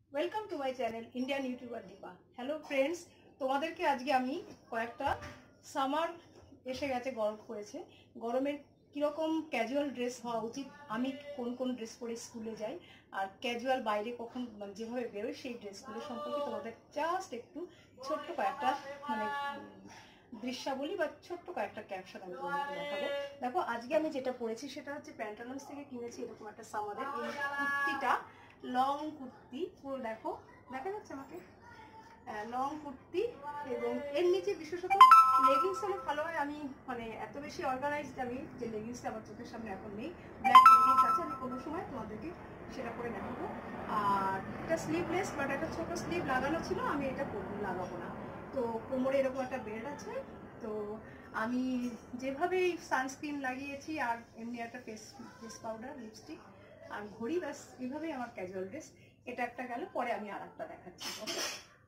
Welcome to my channel Indian YouTuber Deepa. Hello friends, তোমাদেরকে আজকে আমি কয়েকটা সামার এসে গেছে, গরম পড়েছে, গরমের কীরকম ক্যাজুয়াল ড্রেস হওয়া উচিত, আমি কোন কোন ড্রেস পরে স্কুলে যাই আর ক্যাজুয়াল বাইরে কখন যেভাবে বেরোই সেই ড্রেসগুলো সম্পর্কে তোমাদের জাস্ট একটু ছোট্ট কয়েকটা দৃশ্যাবলী বা ছোট্ট কয়েকটা ক্যাপশন আমি তোমাদেরকে দেখাবো। দেখো আজকে আমি যেটা পরেছি সেটা হচ্ছে প্যান্টালুন্স থেকে কিনেছি এরকম একটা সামারের এই কুর্তিটা, লং কুর্তি, পুরো দেখো দেখা যাচ্ছে আমাকে, লং কুর্তি এবং এর নিচে বিশেষত লেগিংস হলে ভালো হয়। আমি এত বেশি অর্গানাইজড আমি যে লেগিংসটা আমার চোখের সামনে এখন নেই, ব্ল্যাক লেগিংস আছে, আমি কোনো সময় তোমাদেরকে সেটা করে দেখাবো। আর এটা স্লিভলেস, বাট একটা ছোটো স্লিভ লাগানো ছিল, আমি এটা লাগাবো না। তো কোমরে এরকম একটা বেল্ট আছে। তো আমি যেভাবেই সানস্ক্রিন লাগিয়েছি আর এমনি একটা ফেস পাউডার, লিপস্টিক আর ঘড়ি, ব্যাস এইভাবেই আমার ক্যাজুয়াল ড্রেস। এটা একটা গেল, পরে আমি আর একটা দেখাচ্ছি। Okay,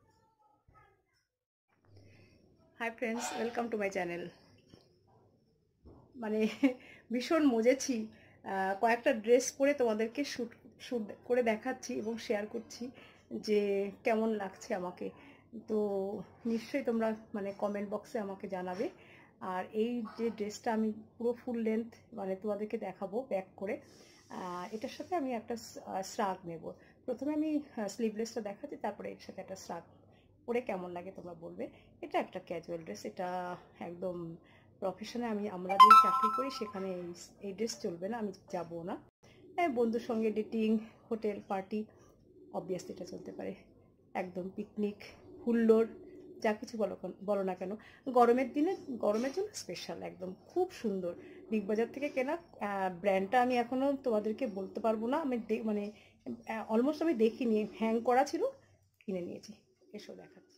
hi friends, welcome to my channel. ভীষণ মজেছি, কয়েকটা ড্রেস পরে তোমাদেরকে শ্যুট শ্যুট করে দেখাচ্ছি এবং শেয়ার করছি যে কেমন লাগছে আমাকে। তো নিশ্চয়ই তোমরা কমেন্ট বক্সে আমাকে জানাবে। আর এই যে ড্রেসটা আমি পুরো ফুল লেন্থ তোমাদেরকে দেখাবো ব্যাক করে, এটার সাথে আমি একটা শ্রাগ নেব। প্রথমে আমি স্লিভলেসটা দেখাচ্ছি, তারপরে এর সাথে একটা শ্রাগ পরে কেমন লাগে তোমরা বলবে। এটা একটা ক্যাজুয়াল ড্রেস, এটা একদম প্রফেশনে আমরা যে চাকরি করি সেখানে এই ড্রেস চলবে না, আমি যাবো না। বন্ধুর সঙ্গে ডেটিং, হোটেল পার্টি, অবভিয়াসলি এটা চলতে পারে। একদম পিকনিক, হুল্লোড়, যা কিছু বলো না কেন, গরমের দিনে, গরমের জন্য স্পেশাল, একদম খুব সুন্দর। বিগ বাজার থেকে কেনা, ব্র্যান্ডটা আমি এখনও তোমাদেরকে বলতে পারবো না, আমি অলমোস্ট আমি দেখিনি, হ্যাং করা ছিল, কিনে নিয়েছি, এসো দেখাচ্ছি।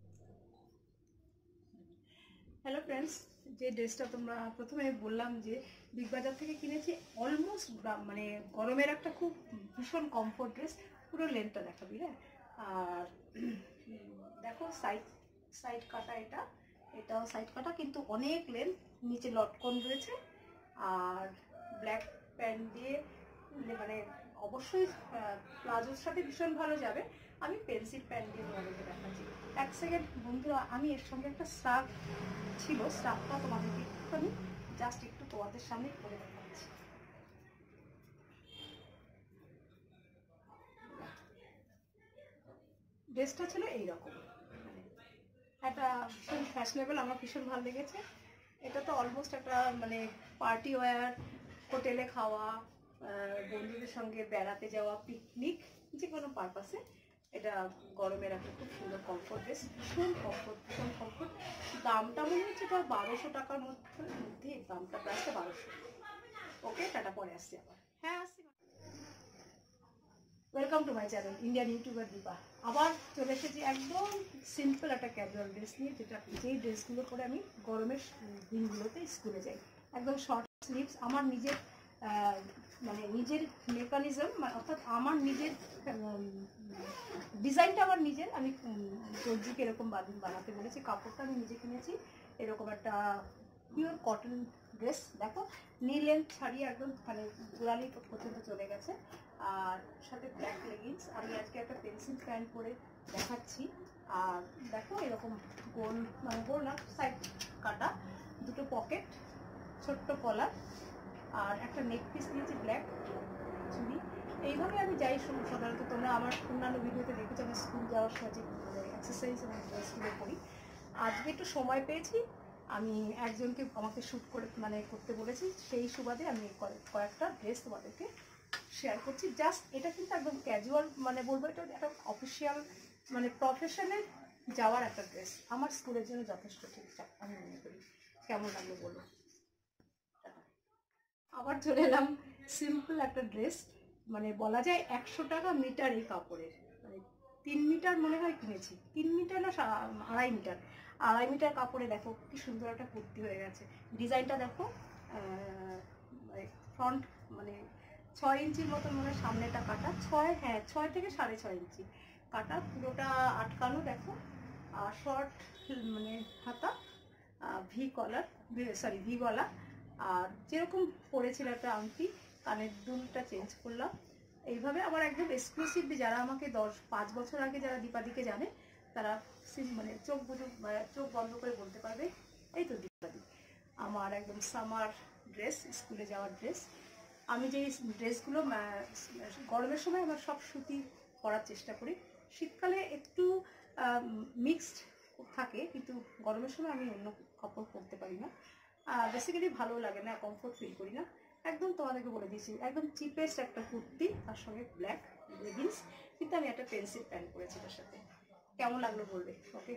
হ্যালো ফ্রেন্ডস, যে ড্রেসটা তোমরা প্রথমে বললাম যে বিগ বাজার থেকে কিনেছি, অলমোস্ট গরমের একটা খুব ভীষণ কমফোর্ট ড্রেস। পুরো লেন্থটা দেখাবি, হ্যাঁ। আর দেখো সাইড সাইড কাটা, এটাও সাইড কাটা, কিন্তু অনেক লেন্থ, নিচে লটকন রয়েছে। আর ব্ল্যাক প্যান্ট দিয়ে অবশ্যই প্লাজোর সাথে ভীষণ ভালো যাবে। আমি পেন্সিল প্যান্ট দিয়ে তোমাদেরকে দেখাচ্ছি। এক সেকেন্ড বন্ধুরা, আমি এর সঙ্গে একটা স্কার্ফ ছিল, স্কার্ফটা তোমাদেরকে একটুখানি জাস্ট একটু তোমাদের সামনে করে দেখাচ্ছি। ড্রেসটা ছিল এইরকম, একটা ভীষণ ফ্যাশনেবল, আমার ভীষণ ভালো লেগেছে। এটা তো অলমোস্ট একটা পার্টি ওয়্যার, হোটেলে খাওয়া, বন্ধুদের সঙ্গে বেড়াতে যাওয়া, পিকনিক, যে কোনো পারপাসে এটা গরমের একটা খুব সুন্দর কমফোর্ট ড্রেস, ভীষণ কমফোর্ট। দামটা মনে হচ্ছে এটা 1200 টাকার মধ্যে, দামটা প্রাইসটা 1200। ওকে, টাটা, পরে আসছি আবার। হ্যাঁ, আসছি। Welcome to my channel Indian YouTuber Deepa. আবার চলে এসেছি একদম সিম্পল একটা ক্যাজুয়াল ড্রেস নিয়ে, যেই ড্রেসগুলো পরে আমি গরমের দিনগুলোতে স্কুলে যাই। একদম শর্ট স্লিভস, আমার নিজের নিজের মেকানিজম, অর্থাৎ আমার নিজের ডিজাইনটা আমার নিজের। আমি দর্জিকে এরকম বানাতে বলেছি, কাপড়টা আমি নিজে কিনেছি। এরকম একটা পিওর কটন ড্রেস, দেখো নি লেন্থ ছাড়িয়ে একদম গোড়ালি পর্যন্ত চলে গেছে। আর সাথে ব্ল্যাক লেগিংস। আমি আজকে একটা পেন্সিল প্যান্ট পরে দেখাচ্ছি। আর দেখো এরকম গোল, গোল না, সাইড কাটা, দুটো পকেট, ছোট্ট কলার, আর একটা নেক পিস দিয়েছি ব্ল্যাক, চুড়ি। এইভাবে আমি যাই সাধারণত। তোমরা আমার অন্যান্য ভিডিওতে দেখেছো আমি স্কুল যাওয়ার সময় যে এক্সারসাইজ এবং ড্রেসগুলো করি। আজকে একটু সময় পেয়েছি, আমি একজনকে আমাকে শ্যুট করে করতে বলেছি, সেই সুবাদে আমি কয়েকটা ড্রেস তোমাদেরকে শেয়ার করছি। জাস্ট এটা কিন্তু একদম ক্যাজুয়াল, বলবো এটা একটা অফিসিয়াল প্রফেশনে যাওয়ার একটা ড্রেস, আমার স্কুলের জন্য যথেষ্ট ঠিকঠাক আমি মনে করি। কেমন লাগলো বলো। আবার চলে এলাম সিম্পল একটা ড্রেস, বলা যায় 100 টাকা মিটার এই কাপড়ের, 3 মিটার মনে হয় কিনেছি, 3 মিটার না 2.5 মিটার, 2.5 মিটার কাপড়ে দেখো কি সুন্দর একটা কুর্তি হয়ে গেছে। ডিজাইনটা দেখো, ফ্রন্ট 6 ইঞ্চির মতন সামনেটা কাটা, 6, হ্যাঁ 6 থেকে 6.5 ইঞ্চি কাটা, পুরোটা আটকানো দেখো। আর শর্ট হাতা, ভি কলার, সরি ভি গলা। আর যেরকম পরেছিল একটা আংটি, কানের দুলটা চেঞ্জ করলাম, এইভাবে আমার একদম এক্সক্লুসিভলি যারা আমাকে 5 বছর আগে যারা দীপাদিকে জানে তারা মানে চোখ বন্ধ করে বলতে পারবে এই তো দীপাদি। আমার একদম সামার ড্রেস, স্কুলে যাওয়ার ড্রেস। আমি যে ড্রেসগুলো গরমের সময় আমার সব সুতি পরার চেষ্টা করি, শীতকালে একটু মিক্সড থাকে, কিন্তু গরমের সময় আমি অন্য কাপড় পরতে পারি না, বেসিক্যালি ভালো লাগে না, কমফোর্ট ফিল করি না। একদম তোমাদেরকে বলে দিয়েছি, একদম চিপেস্ট একটা কুর্তি, তার সঙ্গে ব্ল্যাক লেগিংস, কিন্তু আমি একটা পেন্সিল প্যান্ট পরেছি তার সাথে। কেমন লাগলো বলবে। Okay,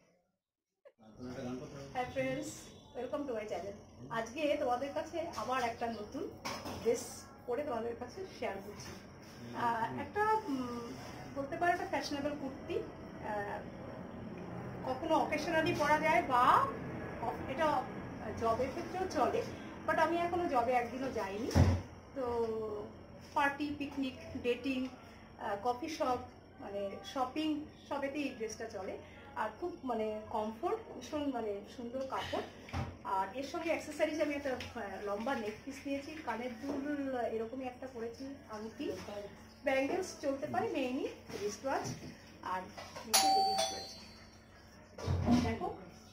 hi friends, welcome to my channel. আজকে তোমাদের কাছে আবার একটা নতুন ড্রেস পরে তোমাদের কাছে শেয়ার করছি। একটা বলতে পারো একটা ফ্যাশনেবল কুর্তি, কখনো অকেশনালি পরা যায় বা এটা জবের ক্ষেত্রেও চলে, বাট আমি এখনো জবে একদিনও যাইনি। তো party, picnic, dating, coffee shop, মানে শপিং সবেতেই এই ড্রেসটা চলে। আর খুব মানে কমফোর্ট, ভীষণ মানে সুন্দর কাপড়। আর এর সঙ্গে অ্যাক্সেসরিজ আমি একটা লম্বা নেক পিস নিয়েছি, কানের দুল এরকমই একটা করেছি, আংটি, ব্যাঙ্গেলস চলতে পারে, মেইনলি রিস্ট ওয়াচ, আর নিচে লেগিংস করেছি। দেখো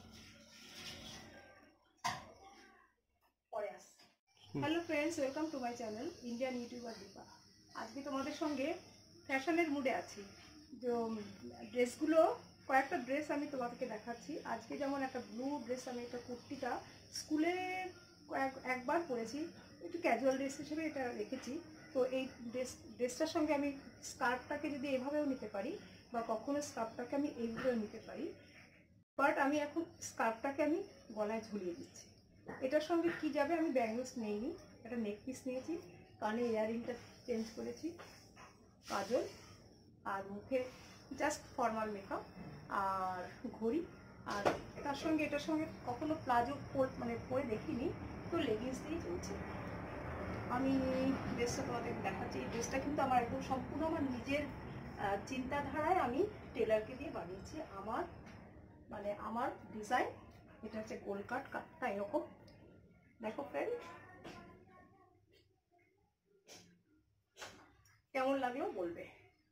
পরে আস। Hello friends, welcome to my channel Indian YouTuber Deepa. আজকে তোমাদের সঙ্গে ফ্যাশনের মুডে আছি। তো ড্রেসগুলো, কয়েকটা ড্রেস আমি তোমাদেরকে দেখাচ্ছি। আজকে যেমন একটা ব্লু ড্রেস, আমি একটা কুর্তিটা স্কুলে একবার পরেছি, একটু ক্যাজুয়াল ড্রেস হিসেবে এটা রেখেছি। তো এই ড্রেসটার সঙ্গে আমি স্কার্ফটাকে যদি এভাবেও নিতে পারি, বা কখনো স্কার্ফটাকে আমি এইভাবেও নিতে পারি, বাট আমি এখন স্কার্ফটাকে আমি গলায় ঝুলিয়ে দিচ্ছি। এটার সঙ্গে কি যাবে, আমি ব্যাঙ্গলস নেইনি, একটা নেক পিস নিয়েছি, কানে ইয়াররিংটা চেঞ্জ করেছি, কাজল, আর মুখে জাস্ট ফর্মাল মেকআপ, আর ঘড়ি। আর তার সঙ্গে এটার সঙ্গে কখনো প্লাজো মানে পরে দেখিনি, তো লেগিংস দিয়েই চলছে। আমি ড্রেসটা তোমাদের দেখাচ্ছি। এই ড্রেসটা কিন্তু আমার একদম সম্পূর্ণ আমার নিজের চিন্তাধারায় আমি টেলারকে দিয়ে বানিয়েছি। আমার ডিজাইন। এটা হচ্ছে গোল কাটটা এরকম, দেখো ফ্রেন্ড কেমন লাগলো বলবে।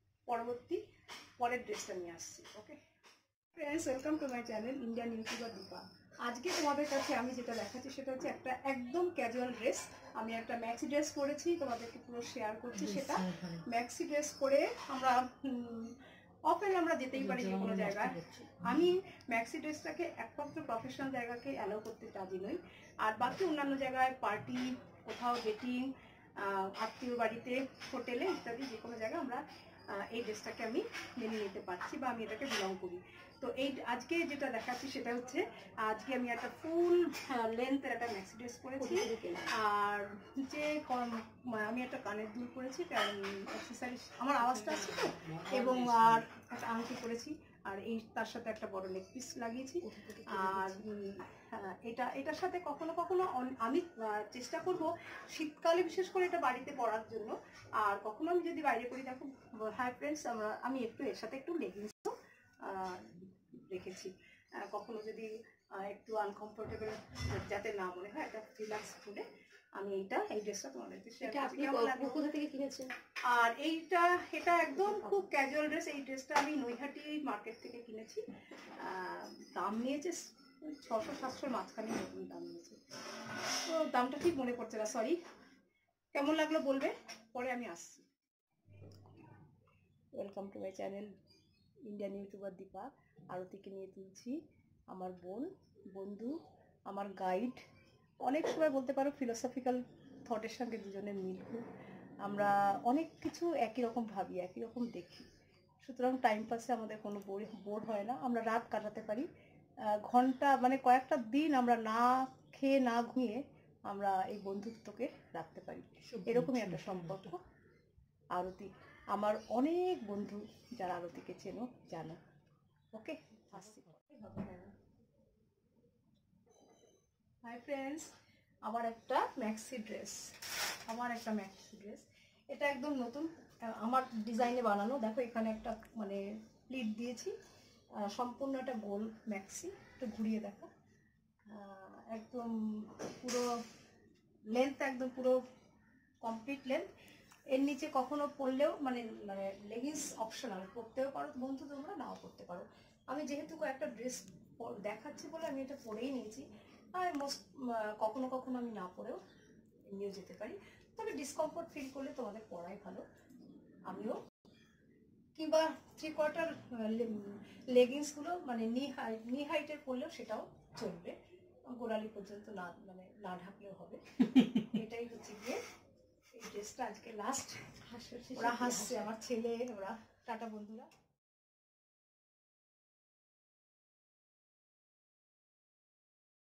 পরের ড্রেসটা নিয়ে আসছি। Okay friends, welcome to my channel Indian YouTuber Deepa. আজকে তোমাদের কাছে আমি যেটা দেখাচ্ছি সেটা হচ্ছে একটা একদম ক্যাজুয়াল ড্রেস। আমি একটা ম্যাক্সি ড্রেস পরেছি, তোমাদেরকে পুরো শেয়ার করছি। সেটা ম্যাক্সি ড্রেস পরে আমরা অফেন আমরা যেতেই পারি যে কোনো জায়গায়। আমি ম্যাক্সি ড্রেসটাকে একমাত্র প্রফেশনাল জায়গাকে অ্যালাউ করতে রাজি নই, আর বাকি অন্যান্য জায়গায় পার্টি, কোথাও ডেটিং, আত্মীয় বাড়িতে, হোটেলে ইত্যাদি যে কোনো জায়গায় আমরা এই ড্রেসটাকে আমি মেনে নিতে পারছি, বা আমি এটাকে বিলং করি। তো এই আজকে যেটা দেখাচ্ছি সেটা হচ্ছে, আজকে আমি একটা ফুল লেন্থের একটা ম্যাক্সি ড্রেস পরেছি, আর যে আমি একটা কানের দুল পরেছি, অ্যাক্সেসরিজ, আমার আওয়াজটা আছে তো, এবং আর একটা আংটি পরেছি, আর এই তার সাথে একটা বড় নেক পিস লাগিয়েছি। আর এটার সাথে কখনো কখনো আমি চেষ্টা করব শীতকালে বিশেষ করে এটা বাড়িতে পরার জন্য, আর কখনো আমি যদি বাইরে করি। দেখো হাই ফ্রেন্ডস, আমি একটু এর সাথে একটু লেগিংসও রেখেছি, কখনো যদি একটু আনকমফোর্টেবল যাতে না মনে হয়, একটা রিল্যাক্স ফুডে আমি এই ড্রেসটা তোমাদেরকে শেয়ার করছি। কেমন লাগবে, কোথা থেকে কিনেছেন? আর এটা একদম খুব ক্যাজুয়াল ড্রেস। এই ড্রেসটা আমি নৈহাটি মার্কেট থেকে কিনেছি। দাম নিয়েছে 600-700 মাঝখানে এরকম দাম নিয়েছে, তো দামটা ঠিক মনে পড়ছে না, সরি। কেমন লাগলো বলবে, পরে আমি আসছি। Welcome to my channel Indian YouTuber Deepa. আরতিকে নিয়ে তুলছি, আমার বন্ধু, আমার গাইড। অনেক সময় বলতে পারো ফিলোসফিক্যাল থটের সঙ্গে দুজনের মিল। আমরা অনেক কিছু একই রকম ভাবি, একই রকম দেখি, সুতরাং টাইম পাসে আমাদের কোনো বোর হয় না। আমরা রাত কাটাতে পারি, ঘন্টা মানে কয়েকটা দিন আমরা না খেয়ে না ঘুমিয়ে আমরা এই বন্ধুত্বকে রাখতে পারি। এরকমই একটা সম্পর্ক। আরতি, আমার অনেক বন্ধু যারা আরতিকে চেনো জানো। ওকে, আসছি। হাই ফ্রেন্ডস, আমার একটা ম্যাক্সি ড্রেস। এটা একদম নতুন, আমার ডিজাইনে বানানো। দেখো এখানে একটা মানে প্লিট দিয়েছি, সম্পূর্ণ একটা গোল ম্যাক্সি। একটু ঘুরিয়ে দেখো, একদম পুরো লেন্থ, একদম পুরো কমপ্লিট লেন্থ। এর নিচে কখনো পরলেও মানে মানে লেগিংস অপশনাল, পরতেও পারো বন্ধু, তোমরা নাও পরতে পারো। আমি যেহেতু একটা ড্রেস দেখাচ্ছি বলে আমি এটা পরেই নিয়েছি। আর কখনো কখনো আমি না পরেও নিয়ে যেতে পারি, তবে ডিসকমফোর্ট ফিল করলে তোমাদের পরাই ভালো। আমিও কিংবা 3/4 লেগিংসগুলো মানে নি হাইটের পরলেও সেটাও চলবে, গোড়ালি পর্যন্ত না মানে না ঢাকলেও হবে। এটাই হচ্ছে গিয়ে এই ড্রেসটা আজকে লাস্ট। ওরা হাসছে, আমার ছেলে, ওরা। টাটা বন্ধুরা।